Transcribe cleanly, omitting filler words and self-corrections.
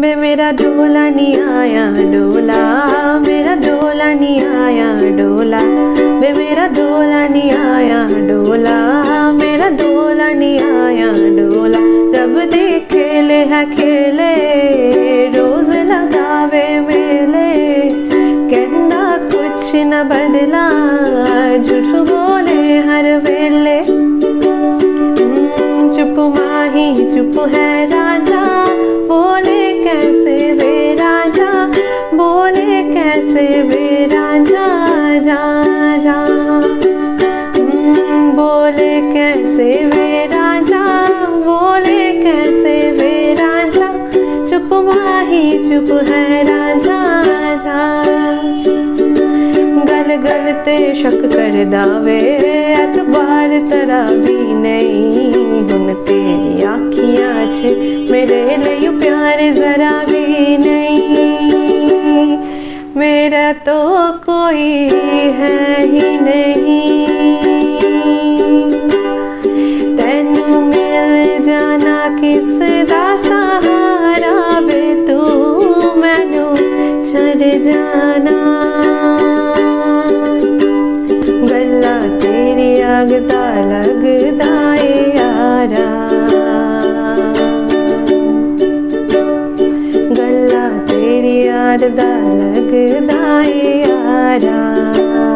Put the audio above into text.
बे मेरा डोला नहीं आया डोला, मेरा डोला नहीं आया डोला, बे मेरा डोला नहीं आया डोला, मेरा डोला नहीं आया डोला। रब दे खेले है खेले, रोज लगावे मेले, कहना कुछ न बदला, झूठ बोले हर वेले। चुप माही चुप है राजा, बोले कैसे वे राजा, बोले कैसे वे राजा, जा जा। बोले कैसे वे राजा, बोले कैसे वे राजा, चुप माही चुप है राजा, जा। गल गल ते शक कर दावे, एतबार तरा भी नहीं, हुन तेरी आखियां च मेरे लिए प्यार जरा भी नहीं, मेरा तो कोई है ही नहीं। तेनू मिल जाना किस दा सहारा, वे तू मैनू छड़ जाना, गल्ला तेरी लगदा लगदा ए यारा, गल्ला तेरी लगदा लगदा ए यारा।